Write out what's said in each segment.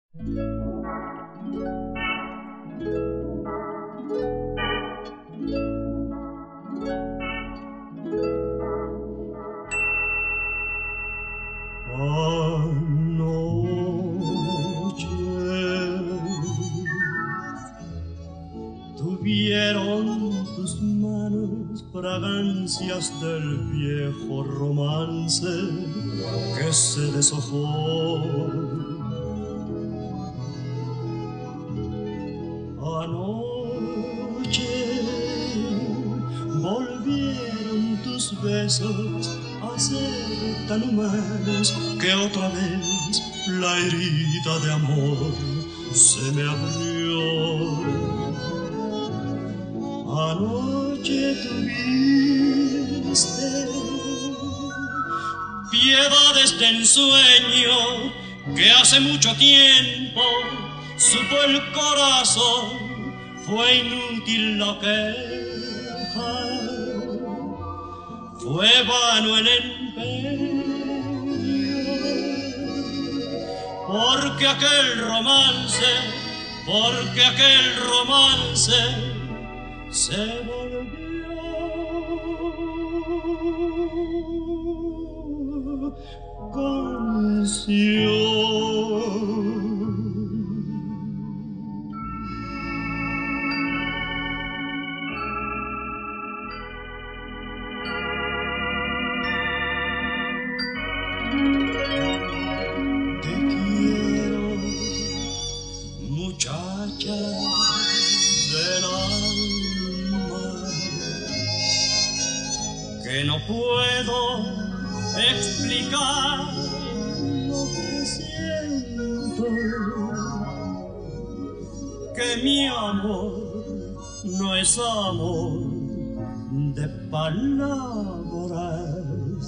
Anoche tuvieron tus manos fragancias del viejo romance que se deshojó. Anoche volvieron tus besos a ser tan humanos que otra vez la herida de amor se me abrió. Anoche tuviste piedades de ensueño que hace mucho tiempo supo el corazón, fue inútil la queja, fue vano el empeño, porque aquel romance se volvió canción. Te quiero, muchacha del alma, que no puedo explicar lo que siento, que mi amor no es amor de palabras,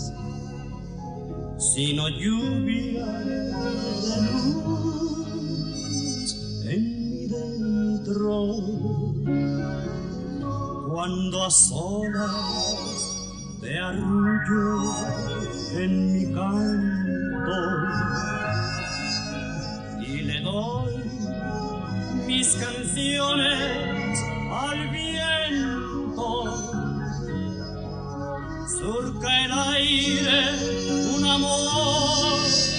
sino lluvia de luz en mi dentro. Cuando a solas te arrullo en mi canto y le doy mis canciones al viento, surca el aire un amor